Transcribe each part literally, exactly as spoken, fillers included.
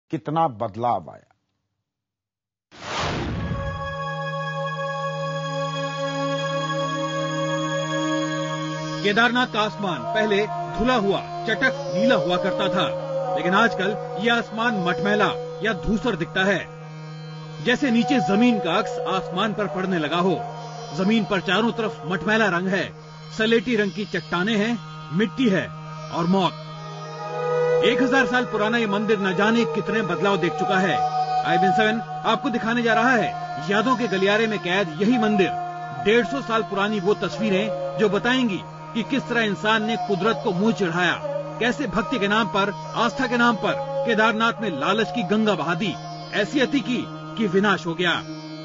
कितना बदलाव आया। केदारनाथ का आसमान पहले धुला हुआ चटक नीला हुआ करता था, लेकिन आजकल ये आसमान मटमैला या धूसर दिखता है, जैसे नीचे जमीन का अक्स आसमान पर पड़ने लगा हो। जमीन पर चारों तरफ मटमैला रंग है, सलेटी रंग की चट्टानें हैं, मिट्टी है और मौत। एक हजार साल पुराना ये मंदिर न जाने कितने बदलाव देख चुका है। आई बी एन सेवन आपको दिखाने जा रहा है यादों के गलियारे में कैद यही मंदिर। डेढ़ सौ साल पुरानी वो तस्वीरें जो बताएंगी कि किस तरह इंसान ने कुदरत को मुंह चिढ़ाया, कैसे भक्ति के नाम पर, आस्था के नाम पर केदारनाथ में लालच की गंगा बहा दी, ऐसी अति की कि विनाश हो गया।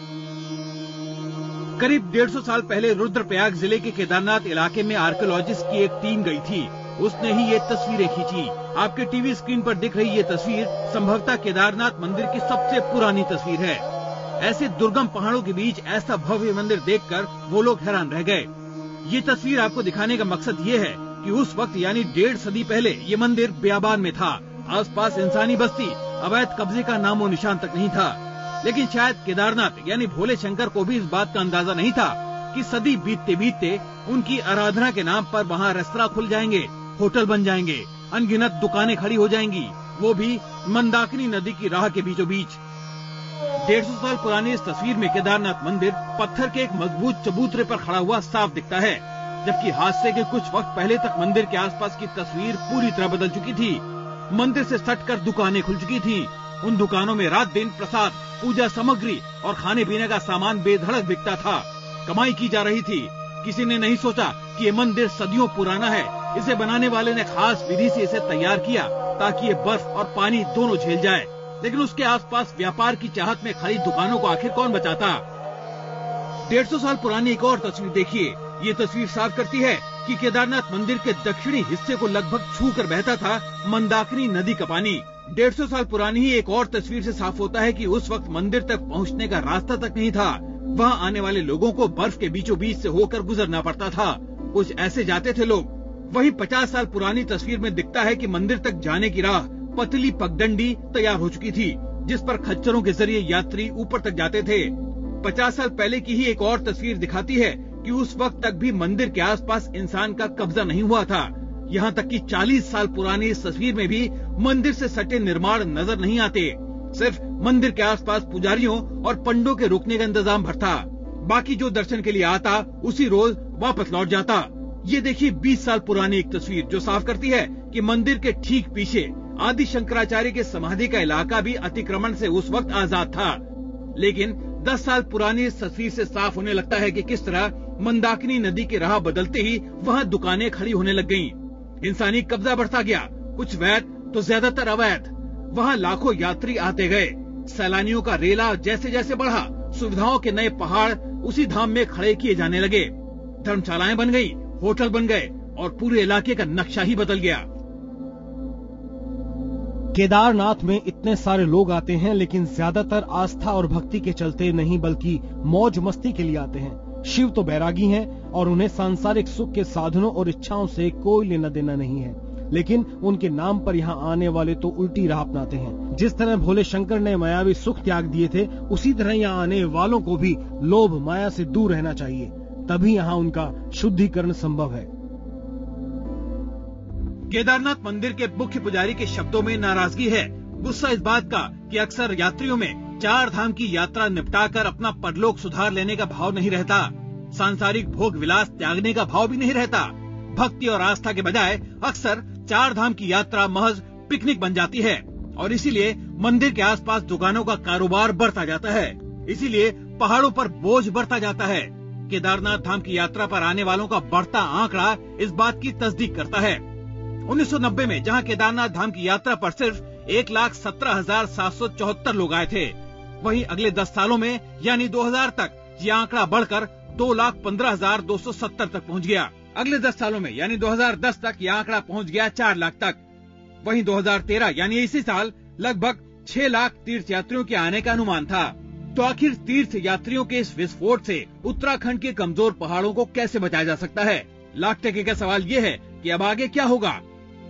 करीब डेढ़ सौ साल पहले रुद्रप्रयाग जिले के केदारनाथ इलाके में आर्कियोलॉजिस्ट की एक टीम गई थी। उसने ही ये तस्वीरें खींची। आपके टीवी स्क्रीन पर दिख रही ये तस्वीर संभवतः केदारनाथ मंदिर की सबसे पुरानी तस्वीर है। ऐसे दुर्गम पहाड़ों के बीच ऐसा भव्य मंदिर देखकर वो लोग हैरान रह गए। ये तस्वीर आपको दिखाने का मकसद ये है कि उस वक्त यानी डेढ़ सदी पहले ये मंदिर बियाबान में था। आसपास इंसानी बस्ती, अवैध कब्जे का नामो निशान तक नहीं था। लेकिन शायद केदारनाथ यानी भोले शंकर को भी इस बात का अंदाजा नहीं था कि सदी बीतते बीतते उनकी आराधना के नाम पर वहाँ रेस्तरां खुल जाएंगे, होटल बन जाएंगे, अनगिनत दुकानें खड़ी हो जाएंगी, वो भी मंदाकिनी नदी की राह के बीचों बीच। डेढ़ सौ साल पुरानी इस तस्वीर में केदारनाथ मंदिर पत्थर के एक मजबूत चबूतरे पर खड़ा हुआ साफ दिखता है, जबकि हादसे के कुछ वक्त पहले तक मंदिर के आसपास की तस्वीर पूरी तरह बदल चुकी थी। मंदिर से सटकर दुकानें खुल चुकी थी। उन दुकानों में रात दिन प्रसाद, पूजा सामग्री और खाने पीने का सामान बेधड़क बिकता था। कमाई की जा रही थी। किसी ने नहीं सोचा कि ये मंदिर सदियों पुराना है। इसे बनाने वाले ने खास विधि से इसे तैयार किया ताकि ये बर्फ और पानी दोनों झेल जाए। लेकिन उसके आसपास व्यापार की चाहत में खड़ी दुकानों को आखिर कौन बचाता। डेढ़ सौ साल पुरानी एक और तस्वीर देखिए। ये तस्वीर साफ करती है कि केदारनाथ मंदिर के दक्षिणी हिस्से को लगभग छू कर बहता था मंदाकिनी नदी का पानी। डेढ़ सौ साल पुरानी ही एक और तस्वीर से साफ होता है कि उस वक्त मंदिर तक पहुंचने का रास्ता तक नहीं था। वहां आने वाले लोगों को बर्फ के बीचों बीच से होकर गुजरना पड़ता था। कुछ ऐसे जाते थे लोग। वहीं पचास साल पुरानी तस्वीर में दिखता है कि मंदिर तक जाने की राह पतली पगडंडी तैयार हो चुकी थी, जिस पर खच्चरों के जरिए यात्री ऊपर तक जाते थे। पचास साल पहले की ही एक और तस्वीर दिखाती है कि उस वक्त तक भी मंदिर के आसपास इंसान का कब्जा नहीं हुआ था। यहाँ तक कि चालीस साल पुरानी इस तस्वीर में भी मंदिर से सटे निर्माण नजर नहीं आते। सिर्फ मंदिर के आसपास पुजारियों और पंडों के रुकने का इंतजाम भर था। बाकी जो दर्शन के लिए आता उसी रोज वापस लौट जाता। ये देखिए बीस साल पुरानी एक तस्वीर जो साफ करती है कि मंदिर के ठीक पीछे आदि शंकराचार्य के समाधि का इलाका भी अतिक्रमण से उस वक्त आजाद था। लेकिन दस साल पुरानी इस तस्वीर से साफ होने लगता है कि किस तरह मंदाकिनी नदी की राह बदलते ही वहाँ दुकानें खड़ी होने लग गयीं। इंसानी कब्जा बढ़ता गया, कुछ वैध तो ज्यादातर अवैध। वहाँ लाखों यात्री आते गए। सैलानियों का रेला जैसे जैसे बढ़ा, सुविधाओं के नए पहाड़ उसी धाम में खड़े किए जाने लगे। धर्मशालाएं बन गई, होटल बन गए और पूरे इलाके का नक्शा ही बदल गया। केदारनाथ में इतने सारे लोग आते हैं, लेकिन ज्यादातर आस्था और भक्ति के चलते नहीं बल्कि मौज मस्ती के लिए आते हैं। शिव तो बैरागी हैं और उन्हें सांसारिक सुख के साधनों और इच्छाओं से कोई लेना देना नहीं है। लेकिन उनके नाम पर यहाँ आने वाले तो उल्टी राह अपनाते हैं। जिस तरह भोले शंकर ने मायावी सुख त्याग दिए थे, उसी तरह यहाँ आने वालों को भी लोभ माया से दूर रहना चाहिए, तभी यहाँ उनका शुद्धिकरण संभव है। केदारनाथ मंदिर के मुख्य पुजारी के शब्दों में नाराजगी है। गुस्सा इस बात का कि अक्सर यात्रियों में चार धाम की यात्रा निपटाकर अपना परलोक सुधार लेने का भाव नहीं रहता। सांसारिक भोग विलास त्यागने का भाव भी नहीं रहता। भक्ति और आस्था के बजाय अक्सर चार धाम की यात्रा महज पिकनिक बन जाती है और इसीलिए मंदिर के आसपास दुकानों का कारोबार बढ़ता जाता है। इसीलिए पहाड़ों पर बोझ बढ़ता जाता है। केदारनाथ धाम की यात्रा पर आने वालों का बढ़ता आंकड़ा इस बात की तस्दीक करता है। उन्नीस सौ नब्बे में जहां केदारनाथ धाम की यात्रा पर सिर्फ एक लाख सत्रह हजार सात सौ चौहत्तर लोग आए थे, वहीं अगले दस सालों में यानी दो हजार तक ये आंकड़ा बढ़कर दो लाख पंद्रह हजार दो सौ सत्तर तक पहुंच गया। अगले दस सालों में यानी दो हजार दस तक ये आंकड़ा पहुंच गया चार लाख तक। वहीं दो हजार तेरह यानी इसी साल लगभग छह लाख तीर्थ यात्रियों के आने का अनुमान था। तो आखिर तीर्थ यात्रियों के इस विस्फोट से उत्तराखंड के कमजोर पहाड़ों को कैसे बचाया जा सकता है? लाख टके का सवाल ये है कि अब आगे क्या होगा?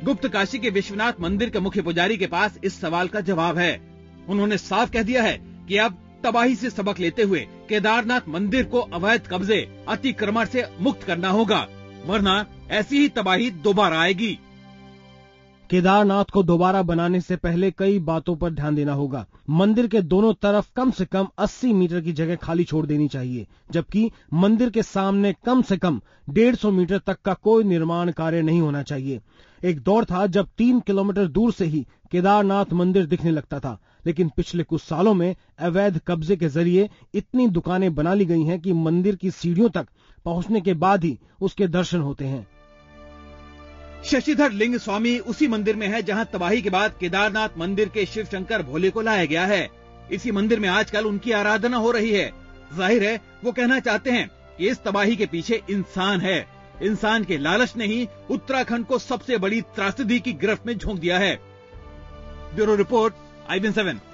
गुप्त काशी के विश्वनाथ मंदिर के मुख्य पुजारी के पास इस सवाल का जवाब है। उन्होंने साफ कह दिया है कि अब तबाही से सबक लेते हुए केदारनाथ मंदिर को अवैध कब्जे, अतिक्रमण से मुक्त करना होगा, वरना ऐसी ही तबाही दोबारा आएगी। केदारनाथ को दोबारा बनाने से पहले कई बातों पर ध्यान देना होगा। मंदिर के दोनों तरफ कम से कम अस्सी मीटर की जगह खाली छोड़ देनी चाहिए, जबकि मंदिर के सामने कम से कम डेढ़ सौ मीटर तक का कोई निर्माण कार्य नहीं होना चाहिए। एक दौर था जब तीन किलोमीटर दूर से ही केदारनाथ मंदिर दिखने लगता था, लेकिन पिछले कुछ सालों में अवैध कब्जे के जरिए इतनी दुकानें बना ली गई हैं कि मंदिर की सीढ़ियों तक पहुंचने के बाद ही उसके दर्शन होते हैं। शशिधर लिंग स्वामी उसी मंदिर में है जहां तबाही के बाद केदारनाथ मंदिर के शिव शंकर भोले को लाया गया है। इसी मंदिर में आजकल उनकी आराधना हो रही है। जाहिर है वो कहना चाहते हैं कि इस तबाही के पीछे इंसान है। इंसान के लालच ने ही उत्तराखंड को सबसे बड़ी त्रासदी की गिरफ्त में झोंक दिया है। Bureau report, I B N seven.